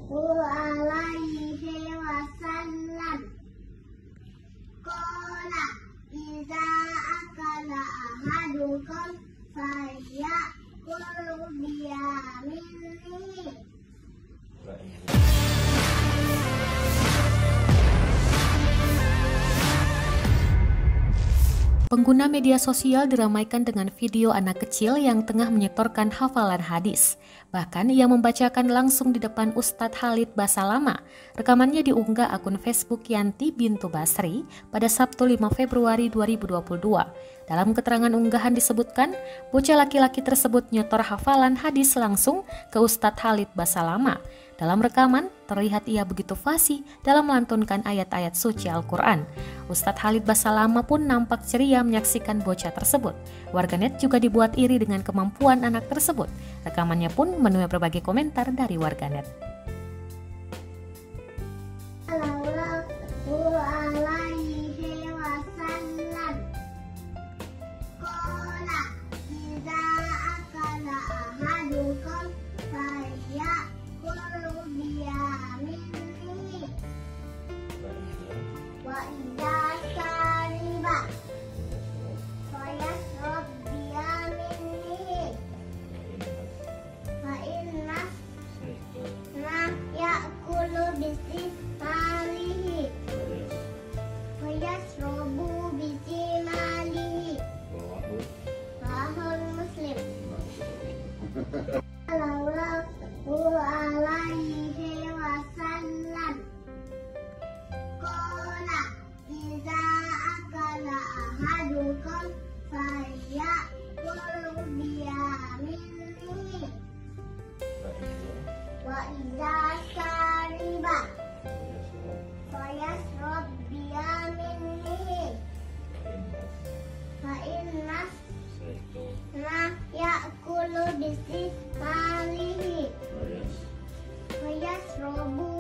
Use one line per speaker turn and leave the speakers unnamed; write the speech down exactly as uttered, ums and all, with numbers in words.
alaihi wasallam qala idza akala ahadukum falyakul biyaminihi.
Pengguna media sosial diramaikan dengan video anak kecil yang tengah menyetorkan hafalan hadis. Bahkan ia membacakan langsung di depan Ustadz Khalid Basalamah. Rekamannya diunggah akun Facebook Yanti Bintu Basri pada Sabtu lima Februari dua ribu dua puluh dua. Dalam keterangan unggahan disebutkan, bocah laki-laki tersebut nyetor hafalan hadis langsung ke Ustadz Khalid Basalamah. Dalam rekaman, terlihat ia begitu fasih dalam melantunkan ayat-ayat suci Al-Quran. Ustadz Khalid Basalamah pun nampak ceria menyaksikan bocah tersebut. Warganet juga dibuat iri dengan kemampuan anak tersebut. Rekamannya pun menuai berbagai komentar dari warganet.
Wa idza syariba fayashrab biyaminihi fa inna ma ya'kulu bisimalihi fayashrabu bisimalihi. Rahul Muslim. Sallallahu alaihi wasallam qala idza akala ahadukum falyakul biyaminihi wa idza syariba fayashrab biyaminihi fa inna ma ya'kulu bisimalihi fayashrabu